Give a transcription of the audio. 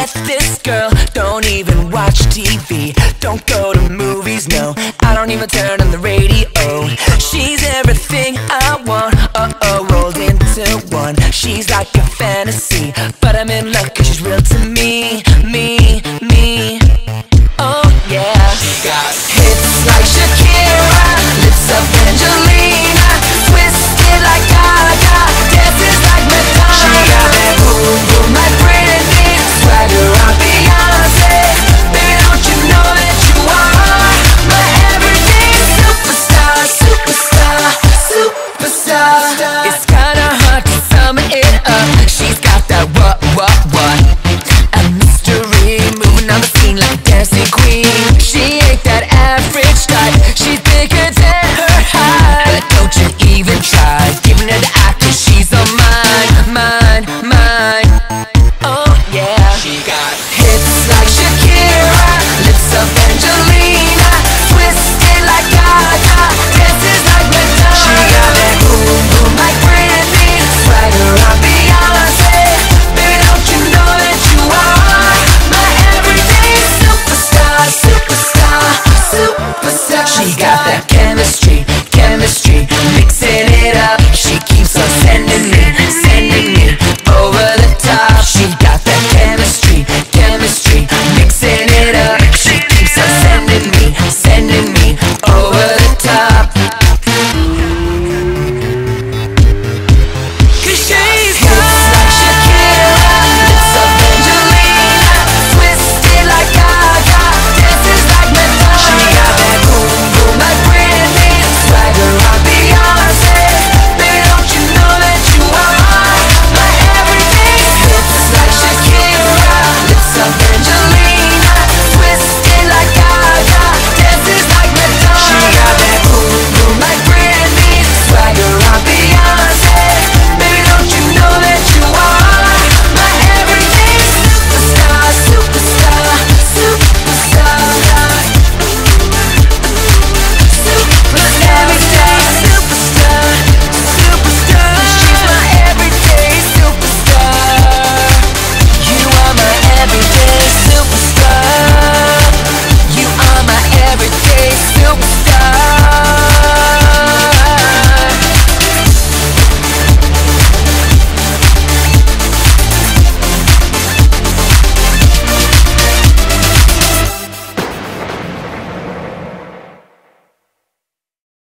met this girl, don't even watch TV, don't go to movies, no, I don't even turn on the radio. She's everything I want, rolled into one. She's like a fantasy, but I'm in love 'cause she's real to me, me. Oh yeah. She got hips like Shakira, lips of Angelina, twisted like Gaga, dances like Madonna. She got that boom boom like Britney, swagger like Beyonce. Baby, don't you know that you are my everything superstar, superstar, superstar. It's kinda hard to sum it up. She's got that what? A mystery, moving on the scene like a dancing queen. She ain't that average type, she's bigger than her height. But don't you even try giving her the eye, 'cause she's on mine. Oh yeah. She got hips like Shakira, lips of Angelina, twisted like Gaga, dances like Madonna. She got that boom boom like Britney, swagger like Beyonce. Baby, don't you know that you are my everything superstar, superstar, superstar. She got that chemistry, mixing it up. She keeps on sending me